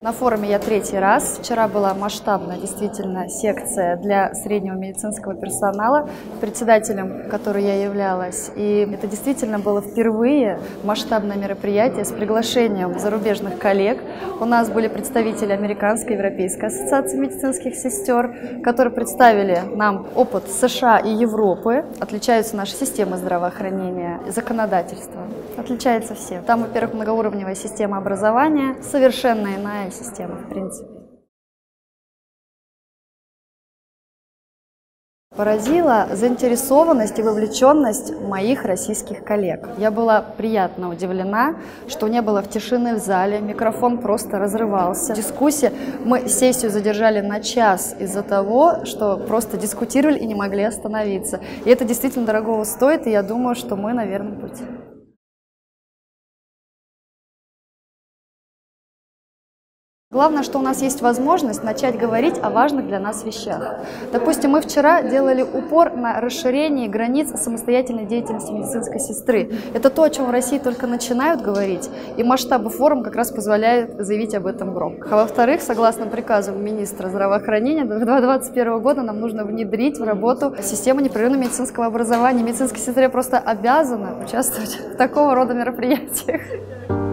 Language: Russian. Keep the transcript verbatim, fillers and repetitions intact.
На форуме я третий раз. Вчера была масштабная действительно секция для среднего медицинского персонала, председателем которой я являлась. И это действительно было впервые масштабное мероприятие с приглашением зарубежных коллег. У нас были представители Американской и Европейской ассоциации медицинских сестер, которые представили нам опыт США и Европы. Отличаются наши системы здравоохранения, законодательство. Отличаются все. Там, во-первых, многоуровневая система образования, совершенно иная система, в принципе. Поразила заинтересованность и вовлеченность моих российских коллег. Я была приятно удивлена, что не было в тишины в зале, микрофон просто разрывался. Дискуссия, мы сессию задержали на час из-за того, что просто дискутировали и не могли остановиться. И это действительно дорогого стоит, и я думаю, что мы на верном пути. Главное, что у нас есть возможность начать говорить о важных для нас вещах. Допустим, мы вчера делали упор на расширение границ самостоятельной деятельности медицинской сестры. Это то, о чем в России только начинают говорить, и масштабы форума как раз позволяют заявить об этом громко. А во-вторых, согласно приказу министра здравоохранения, до две тысячи двадцать первого года нам нужно внедрить в работу систему непрерывного медицинского образования. Медицинская сестра просто обязана участвовать в такого рода мероприятиях.